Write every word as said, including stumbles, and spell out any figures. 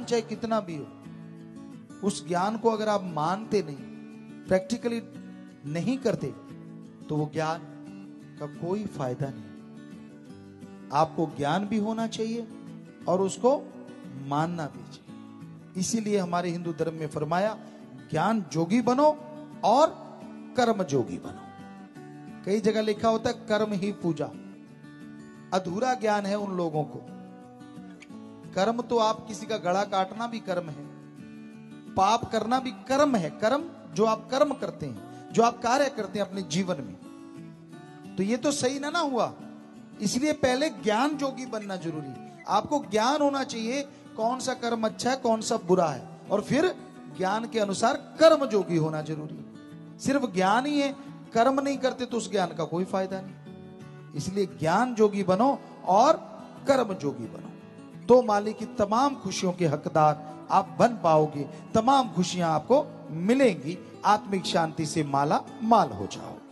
चाहे कितना भी हो, उस ज्ञान को अगर आप मानते नहीं, प्रैक्टिकली नहीं करते, तो वो ज्ञान का कोई फायदा नहीं। आपको ज्ञान भी होना चाहिए और उसको मानना भी चाहिए। इसीलिए हमारे हिंदू धर्म में फरमाया, ज्ञान जोगी बनो और कर्म जोगी बनो। कई जगह लिखा होता है कर्म ही पूजा। अधूरा ज्ञान है उन लोगों को। कर्म तो आप किसी का गला काटना भी कर्म है, पाप करना भी कर्म है। कर्म जो आप कर्म करते हैं, जो आप कार्य करते हैं अपने जीवन में, तो ये तो सही ना ना हुआ। इसलिए पहले ज्ञान जोगी बनना जरूरी। आपको ज्ञान होना चाहिए कौन सा कर्म अच्छा है, कौन सा बुरा है, और फिर ज्ञान के अनुसार कर्म जोगी होना जरूरी है। सिर्फ ज्ञान ही है, कर्म नहीं करते तो उस ज्ञान का कोई फायदा नहीं। इसलिए ज्ञान जोगी बनो और कर्म जोगी बनो, तो मालिक की तमाम खुशियों के हकदार आप बन पाओगे। तमाम खुशियां आपको मिलेंगी, आत्मिक शांति से माला माल हो जाओ।